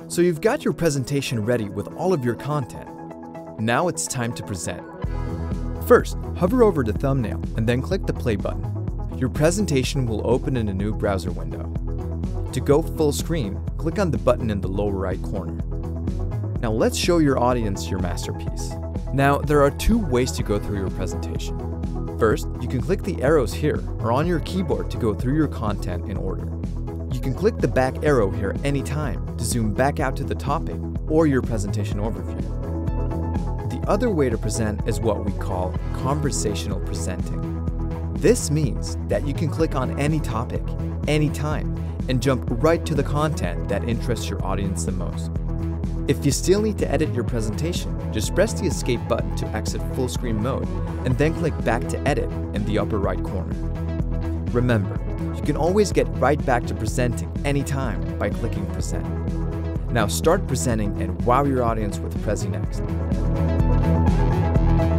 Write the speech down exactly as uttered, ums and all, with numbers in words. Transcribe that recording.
So you've got your presentation ready with all of your content. Now it's time to present. First, hover over the thumbnail and then click the play button. Your presentation will open in a new browser window. To go full screen, click on the button in the lower right corner. Now let's show your audience your masterpiece. Now there are two ways to go through your presentation. First, you can click the arrows here or on your keyboard to go through your content in order. You can click the back arrow here anytime to zoom back out to the topic or your presentation overview. The other way to present is what we call conversational presenting. This means that you can click on any topic, anytime, and jump right to the content that interests your audience the most. If you still need to edit your presentation, just press the escape button to exit full screen mode and then click back to edit in the upper right corner. Remember, you can always get right back to presenting anytime by clicking present. Now start presenting and wow your audience with Prezi Next.